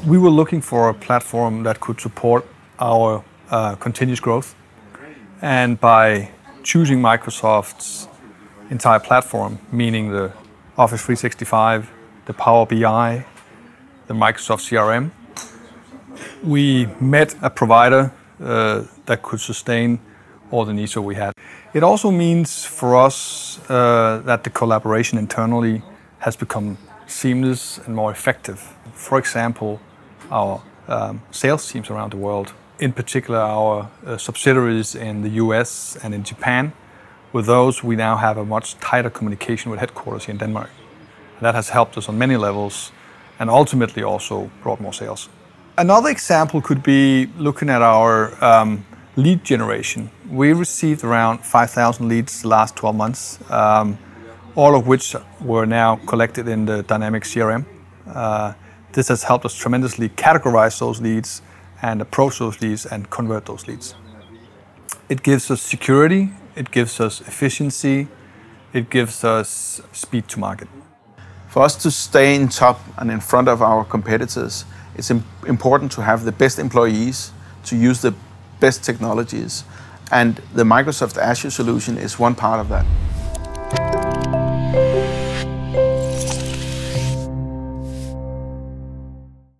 We were looking for a platform that could support our continuous growth. And by choosing Microsoft's entire platform, meaning the Office 365, the Power BI, the Microsoft CRM, we met a provider that could sustain all the needs that we had. It also means for us that the collaboration internally has become seamless and more effective. For example, our sales teams around the world, in particular our subsidiaries in the US and in Japan, with those we now have a much tighter communication with headquarters here in Denmark. And that has helped us on many levels and ultimately also brought more sales. Another example could be looking at our lead generation. We received around 5,000 leads the last 12 months, all of which were now collected in the dynamic CRM. This has helped us tremendously categorize those leads and approach those leads and convert those leads. It gives us security, it gives us efficiency, it gives us speed to market. For us to stay in top and in front of our competitors, it's important to have the best employees, to use the best technologies, and the Microsoft Azure solution is one part of that.